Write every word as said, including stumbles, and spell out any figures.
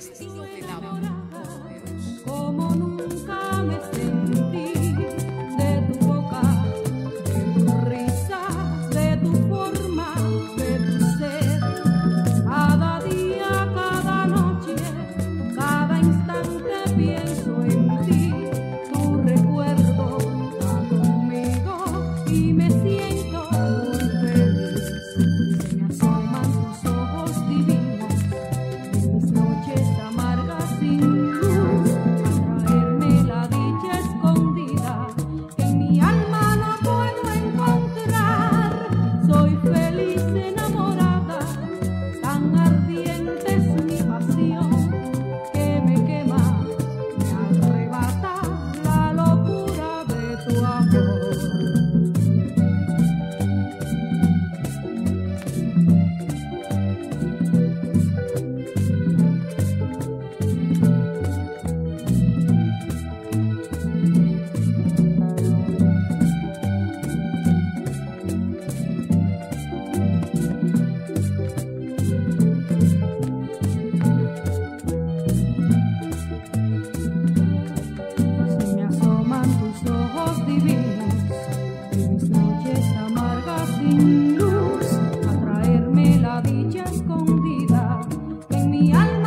castillo del amor poderoso. Como nunca me sentí de tu boca, de tu risa, de tu forma, de tu ser. Cada día, cada noche, cada instante pienso en ti. Tu recuerdo va conmigo y me siento muy feliz. Se me asoman tus ojos divinos en mis noches amargas sin luz, a traerme la dicha escondida que en mi alma no puedo encontrar. Soy feliz enamorada, tan ardiente es mi pasión que me quema, me arrebata la locura de tu amor. Se me asoman tus ojos divinos en mis noches amargas sin luz, a traerme la dicha escondida que en mi alma